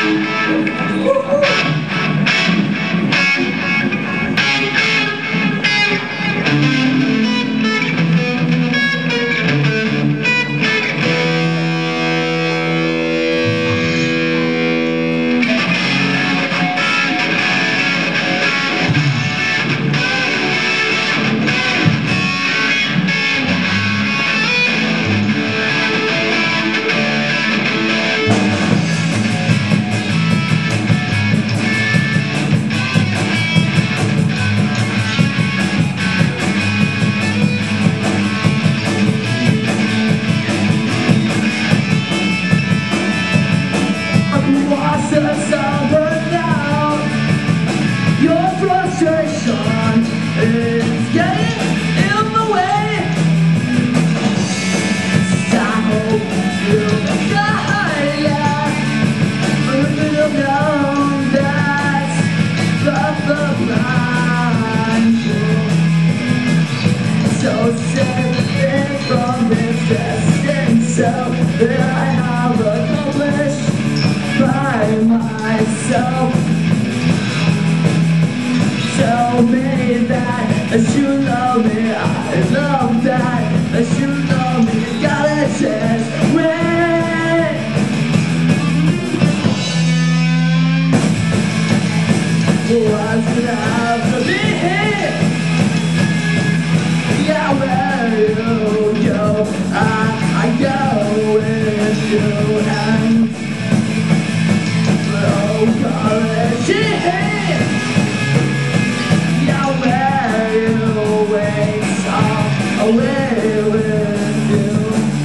It's getting in the way. I hope you'll die, yeah. But you'll know that's the blindfold. So save it from this distance, so that I have accomplished by myself. Tell me that you love me, I love that you love me, you got a chance, wait. What's it have to be here? Yeah, where you go, I go with you, and oh, college here. Away with you.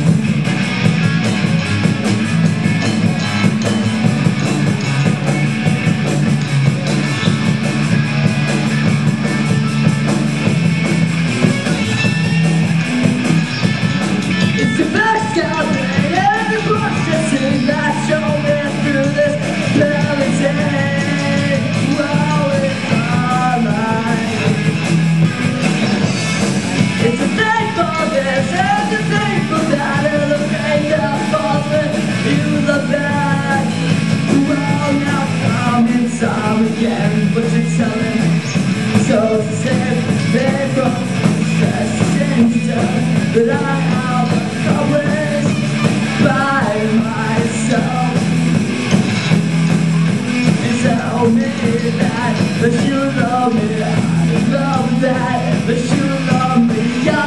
It's the best out there, every processing that show me through this penalty. Well, it's alright. It's a thankful this and a thankful that it'll make up for you the best. Well, now I'm in time again, but you're telling so save me from stressing stuff that I have accomplished by myself. And tell me that you love me, I love that you love me.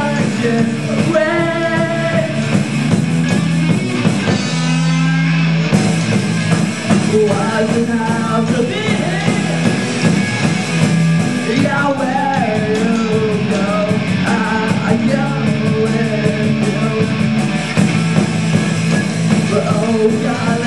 Why does it have to be here? Yeah, where you go, I go with you. But oh God.